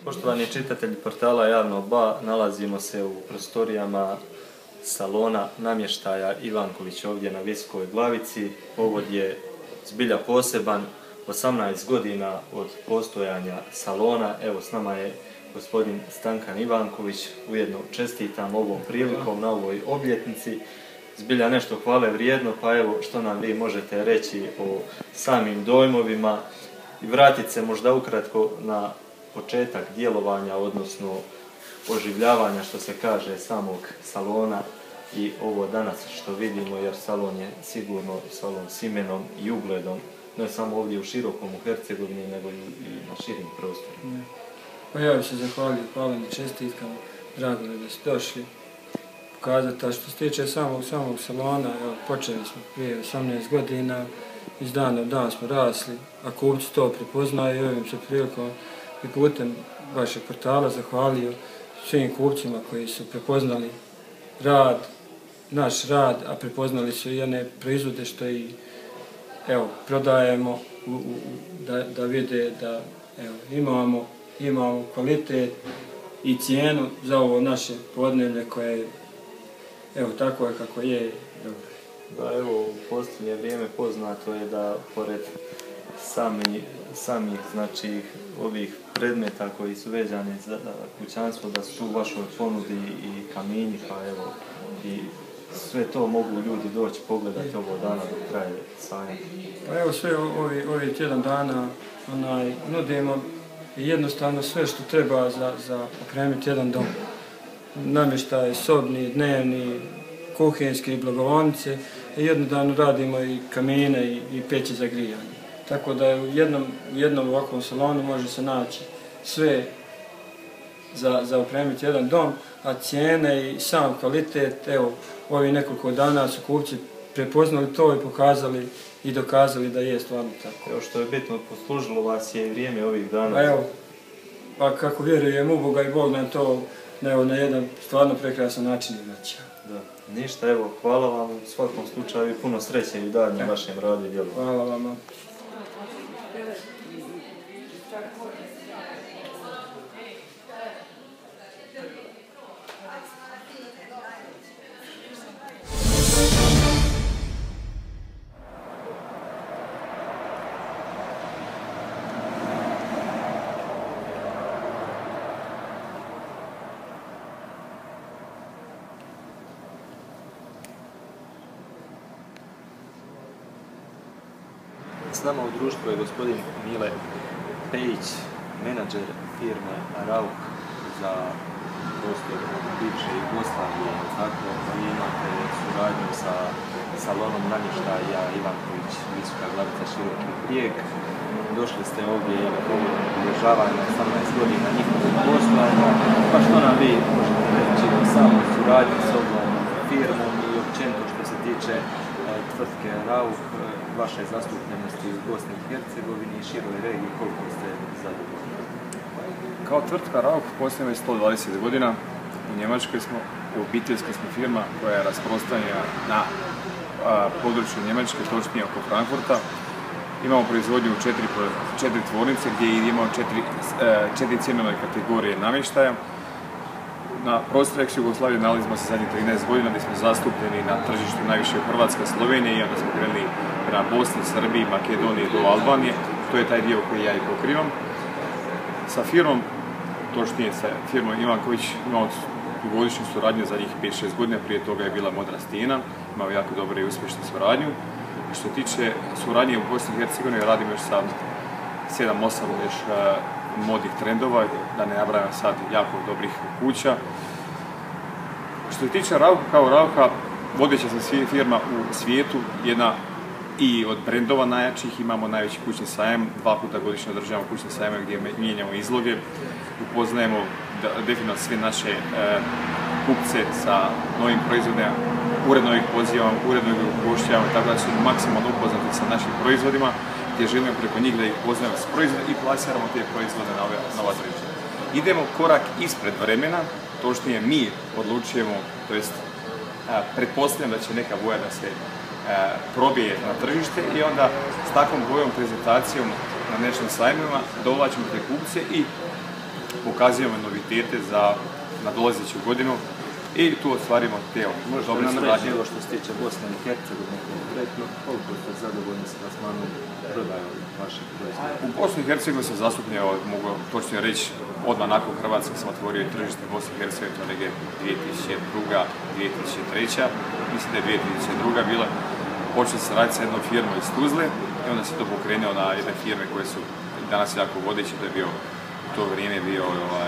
Poštovani čitatelji portala Javno Ba, nalazimo se u prostorijama salona namještaja Ivanković ovdje na Visokoj Glavici. Povod je zbilja poseban, 18 godina od postojanja salona. Evo, s nama je gospodin Stankan Ivanković, ujedno čestitam ovom prilikom na ovoj obljetnici. Zbilja nešto hvale vrijedno, pa evo što nam vi možete reći o samim dojmovima i vratiti se možda ukratko na početak djelovanja, odnosno oživljavanja, što se kaže, samog salona i ovo danas što vidimo, jer salon je sigurno salon s imenom i ugledom, ne samo ovdje u Širokom, u Hercegovini, nego i na širim prostorima. Pa ja bih se zahvalio, hvala na čestitkama, drago mi da ste došli pokazati. A što se tiče samog salona, počeli smo prije 18 godina, iz dana u dan smo rasli, a kupci to prepoznaju i ovim se prilikom i putem vašeg portala zahvalio svim kupcima koji su prepoznali rad, naš rad, a prepoznali su i one proizvode što i prodajemo, da vide da imamo kvalitet i cijenu za ovo naše podneblje koje je tako je kako je. Da, evo, u posljednje vrijeme poznato je da pored samih znači ovih predmeta koji su vezani za kućanstvo, da su tu u vašoj ponudi i kamini, pa evo, i sve to mogu ljudi doći pogledati ovo dana dok traje sajam. Pa evo, sve ovi tjedan dana nudimo jednostavno sve što treba za opremiti jedan dom. Namještaj, sobni, dnevni, kuhinjski, blagovaonice, i jednodavno radimo i kamine i peći za grijanje. Tako da u jednom ovakvom salonu može se naći sve za opremiti jedan dom, a cijene i sam kvalitet, evo, ovih nekoliko dana su kupci prepoznali to i pokazali i dokazali da je stvarno tako. Evo, što je bitno, poslužilo vas je i vrijeme ovih dana. Pa evo, pa kako vjerujem u Boga i Bog nam to na jedan stvarno prekrasan način vraća. Da, ništa, evo, hvala vam u svakom slučaju i puno sreće i dalje na vašem radu i djelovanju. Hvala vama. S nama u društvu je gospodin Mile Pejić, menadžer firme Rauh za prostor bivše Jugoslavije. Tako da vi imate suradnju sa salonom namještaja Ivanković, Visoka Glavica, Široki Brijeg. Došli ste ovdje i povodom obilježavanja 18 godina njihovog postojanja. Pa što nam vi možete reći o samoj suradnji s ovom firmom i općenito što se tiče tvrtke Rauh, vaše zastupljenosti u Bosni i Hercegovini i široj regiji, koliko ste zadovoljni? Kao tvrtka Rauh postojimo već 120 godina. U Njemačkoj smo, obiteljska smo firma koja je rasprostranjena na području Njemačke, točnije oko Frankfurta. Imamo proizvodnju u 4 tvornice gdje imamo 4 cjenovne kategorije namještaja. Na prostoru ex-Jugoslavije nalazimo se zadnjih 13 godina gdje smo zastupljeni na tržištu najviše u Hrvatska, Slovenija i onda smo krenuli prema Bosni, Srbiji, Makedoniji do Albanije. To je taj dio koji ja i pokrivam. Sa firmom, točnije sa firmom Ivanković, imamo dugogodišnju suradnju zadnjih 5-6 godina, prije toga je bila Modra Stina, imamo jako dobre i uspješnu suradnju. Što se tiče suradnje u Bosni i Hercegovini, radimo još sa 7-8 još modnih trendova, da ne nabrajam sad jako dobrih kuća. Što se tiče Rauha kao Rauha, vodeća sam firma u svijetu, jedna i od brendova najjačih, imamo najveći kućni sajam, 2 puta godišnje održavamo kućni sajam gdje mijenjamo izloge, upoznajemo definitivno sve naše kupce sa novim proizvodima, uredno ih pozivamo, uredno ih upošljavamo, tako da su maksimalno upoznati sa našim proizvodima, gdje želimo preko njih da ih upoznajemo s proizvodima i plasiramo te proizvode na ova tržišta. Idemo korak ispred vremena, točnije mi odlučujemo, to jest pretpostavljam da će neka boja da se probije na tržište i onda s takvom bojom prezentacijom na dnešnim sajmovima dovlačimo te kupce i pokazujemo novitete za nadolazeću godinu i tu ostvarimo te dobre suradnje. Možete što se tiče Bosne i Hercegovine konkretno, koliko ste zadovoljni s plasmanom prodaju vaših proizvoda? U Bosni i Hercegovini sam zastupnio, mogu točno reći, odmah nakon Hrvatske sam otvorio tržište Bosne i Hercegovine, to negdje 2002. 2003. Mislim da je 2002. bila. Počeo sam raditi sa jednom firmom iz Tuzle i onda se to pokrenuo na jedne firme koje su danas jako vodeće, to je bio u to vrijeme bio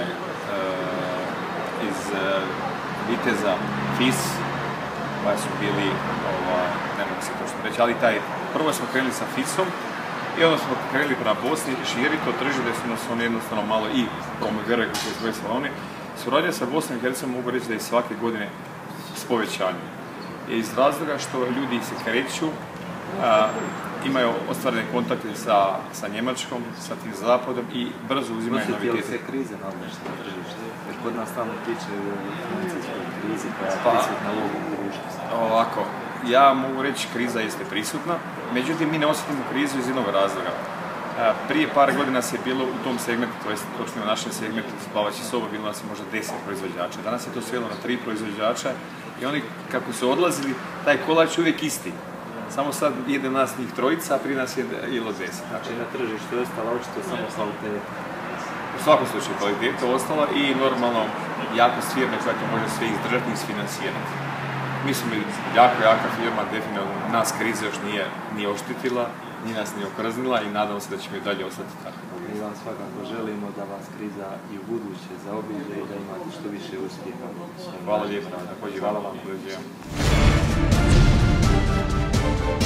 iz Viteza, FIS, pa su bili, ne mogu se točno reći, ali prvo smo krenuli sa FIS-om i onda smo krenuli prema Bosni, širi to tržište, da su nas oni jednostavno malo i promovirali kako je svoje saloni. Suradnja sa Bosnom i Hercegovinom mogu reći da je svake godine s povećanjem. Iz razloga što ljudi se kreću, imaju ostvarene kontakte sa Njemačkom, sa tim zapadom i brzo uzimaju novitete. Osjetili se krize na odnošću tržište? Jer kod nas tamo pričaju o financijskoj krizi koja je prisutna u ovom društvu. Ovako, ja mogu reći kriza jeste prisutna, međutim mi ne osjetimo krizu iz jednog razloga. Prije par godina nas je bilo u tom segmentu, to je točno u našem segmentu spavaći soba, bilo nas je možda 10 proizvođača. Danas je to svelo na 3 proizvođača i oni kako su odlazili, taj kolač uvijek isti. Samo sad jede nas njih trojica, a prije nas je ilo 10. Znači na tržištu je ostala očito samo kvaliteta. U svakom slučaju kvaliteta je ostala i normalno jako firma koja to može sve izdržati i isfinansirati. Mi smo jaka firma, definitivno nas kriza još nije oštetila, nije nas nije okrznila i nadamo se da ćemo i dalje ostati tako. Mi vam svakako želimo da vas kriza i u buduće zaobiđe i da imate što više uspjeha. Hvala lijepo, također hvala vam.